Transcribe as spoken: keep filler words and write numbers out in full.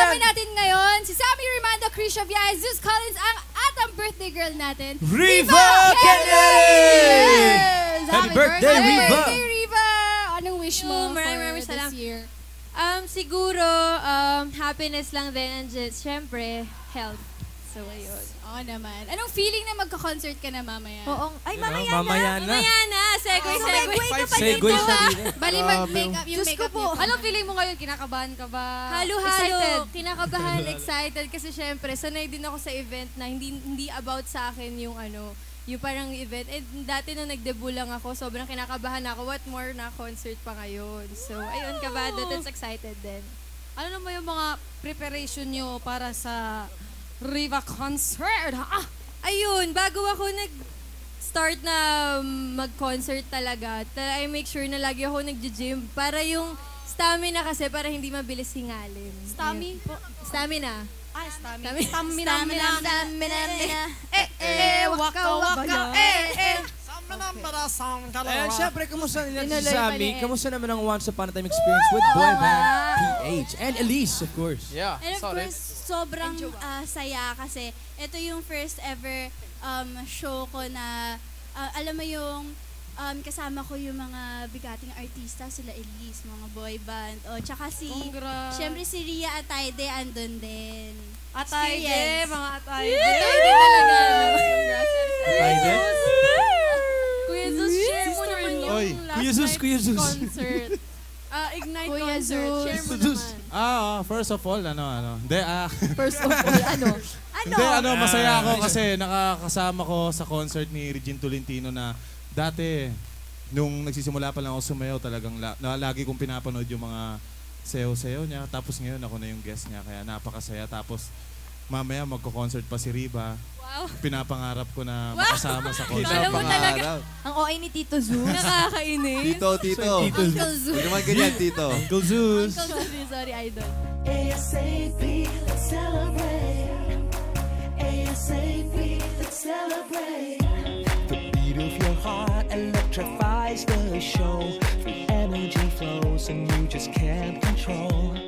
kasama natin ngayon si Sammy Rimando, Krisha Viay, Zeus Collins, ang at ang birthday girl natin, Riva Kennedy! Yes! Happy birthday, Happy Riva! birthday, Riva! Anong wish mo Maraming for maraming this salamat. year? Um, siguro, um, happiness lang din and just, syempre, health. So, ayun. Oo naman. Anong feeling na magka-concert ka na mamaya? Oo. Ay, Ano, mamaya, mamaya na. na. Mamaya na. Segue, Oh, segue. segue ka pa Segue dito, siya ah. din eh. Bali mag-makeup yung Diyos ko makeup po. niyo. Anong feeling mo ngayon? Kinakabahan ka ba? Halo-halo. Excited? Kinakabahan, excited. Kasi syempre, sanay din ako sa event na hindi hindi about sa akin yung ano, yung parang event. And dati nung nag-debut lang ako, sobrang kinakabahan ako. What more na concert pa ngayon. So, ayun, kabado. That's excited din. Ano naman yung mga preparation nyo para sa Riva concert? Ah! Ayun, bago ako nag-start na mag-concert talaga, ta- I make sure na lagi ako nag-gym para yung stamina kasi para hindi mabilis hingalin. Stami? Ayun. Stamina. Ah, stamina. Stamina. Stamina. Stamina. Stamina. Eh, eh, waka, waka, eh, eh. Ayan, syempre, kamusta nila si Tinuloy Sammy? pala eh. Kamusta naman ang Once Upon a Time experience with boy band P H? And Elise, of course. Yeah, And of solid. course, sobrang ah, saya kasi ito yung first ever um, show ko na ah, alam mo yung um, kasama ko yung mga bigating artista, sila Elise, mga boy band. O, tsaka si, Congrats. syempre si Ria Atayde andun din. Atayde, Experience. mga atayde. Atayde talaga. Congrats. Atayde? Kuya Zeus, share mo naman yung Oy, last Kuya Zeus, night Kuya Zeus. concert. Ah, Ignite Kuya concert. Zeus. Share mo Zeus. naman. Ah, oh, first of all, ano, ano. Hindi, ah. First of all, ano? Hindi, ano, masaya ako kasi nakakasama ko sa concert ni Regine Tolentino na dati, nung nagsisimula pa lang ako sumayaw, talagang la, na, lagi kong pinapanood yung mga sayaw-sayaw niya. Tapos ngayon, ako na yung guest niya, kaya napakasaya. Tapos, mamaya magko-concert pa si Riva. Wow. Pinapangarap ko na makasama sa concert. Alam mo talaga. Ang O A ni Tito Zeus. Nakakainis. Tito, tito. Tito Zeus. Uncle Zeus. Hindi naman ganyan, tito. Uncle Zeus. Uncle Zeus, sorry, idol. ASAP, let's celebrate. ASAP, let's celebrate. The beat of your heart electrifies the show. The energy flows and you just can't control.